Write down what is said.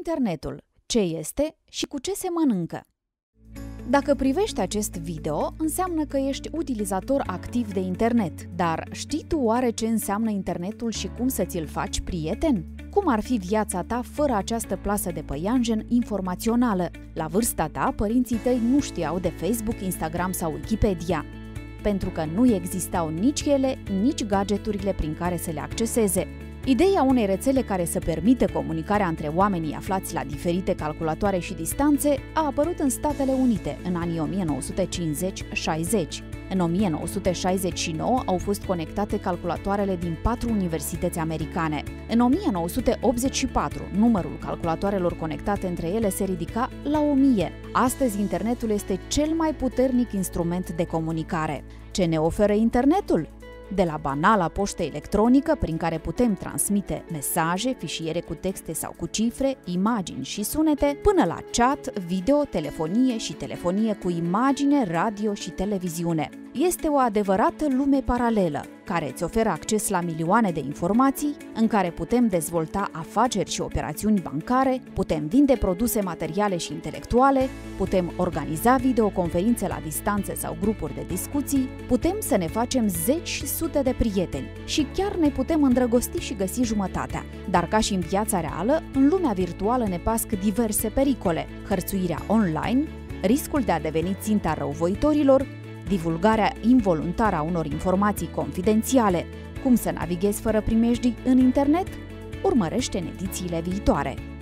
internetul, ce este și cu ce se mănâncă. Dacă privești acest video, înseamnă că ești utilizator activ de internet, dar știi tu oare ce înseamnă internetul și cum să ți-l faci prieten? Cum ar fi viața ta fără această plasă de păianjen informațională? La vârsta ta, părinții tăi nu știau de Facebook, Instagram sau Wikipedia, pentru că nu existau nici ele, nici gadgeturile prin care să le acceseze. Ideea unei rețele care să permită comunicarea între oamenii aflați la diferite calculatoare și distanțe a apărut în Statele Unite în anii 1950-60. În 1969 au fost conectate calculatoarele din 4 universități americane. În 1984, numărul calculatoarelor conectate între ele se ridica la 1000. Astăzi, internetul este cel mai puternic instrument de comunicare. Ce ne oferă internetul? De la banala poștă electronică, prin care putem transmite mesaje, fișiere cu texte sau cu cifre, imagini și sunete, până la chat, video, telefonie și telefonie cu imagine, radio și televiziune. Este o adevărată lume paralelă, care îți oferă acces la milioane de informații, în care putem dezvolta afaceri și operațiuni bancare, putem vinde produse materiale și intelectuale, putem organiza videoconferințe la distanță sau grupuri de discuții, putem să ne facem zeci și sute de prieteni și chiar ne putem îndrăgosti și găsi jumătatea. Dar ca și în viața reală, în lumea virtuală ne pasc diverse pericole: hărțuirea online, riscul de a deveni ținta răuvoitorilor, divulgarea involuntară a unor informații confidențiale. Cum să navighezi fără primejdii în internet? Urmărește în edițiile viitoare.